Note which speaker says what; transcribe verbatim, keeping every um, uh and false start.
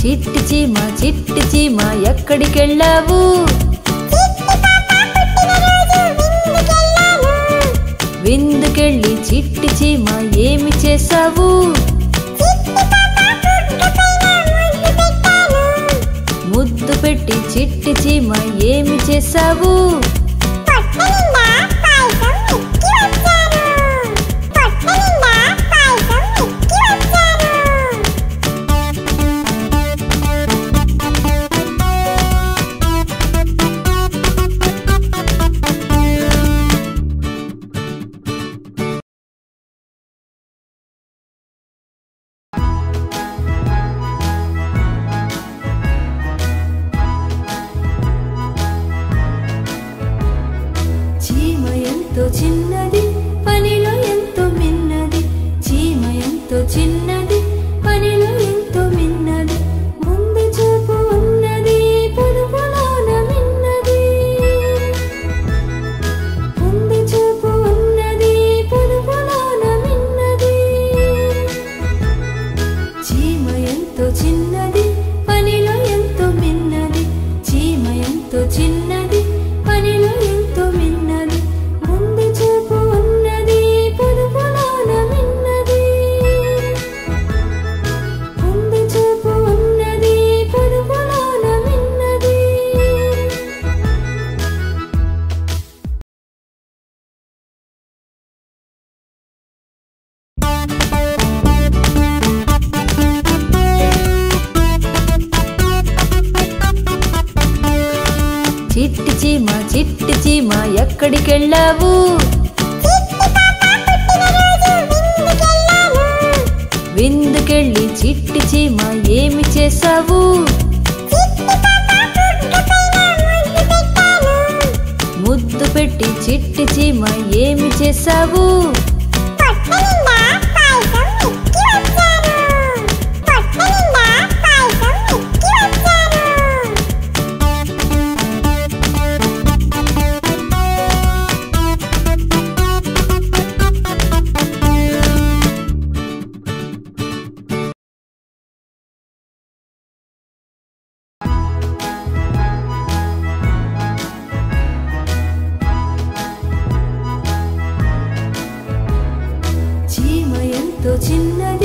Speaker 1: చిట్టి చీమ చిట్టి చీమ ఎక్కడికెళ్ళావు? విందుకెళ్ళి చిట్టి చీమ ఏమి చేసావు? ముద్దు పెట్టి చిట్టి చీమ ఏమి చేసావు? చిన్నది పనిలో ఎంతో మిన్నది, చీమ ఎంతో చిన్నది పనిలో ఎంతో మిన్నది, ముందు చూపు ఉన్నది పొదుపులోన మిన్నది, ముందు చూపు ఉన్నది పొదుపులోన మిన్నది. చీమ ఎంతో చిన్నది పనిలో ఎంతో మిన్నది, చీమ ఎంతో చిన్నది పనిలో ఎంతో మిన్నది, చిట్టి చీమ చిట్టి చీమ ఎక్కడికెళ్ళావు? విందుకెళ్ళి చిట్టి చీమ ఏమి చేసావు? ముద్దు పెట్టి చిట్టి చీమ ఏమి చేసావు? చిన్నది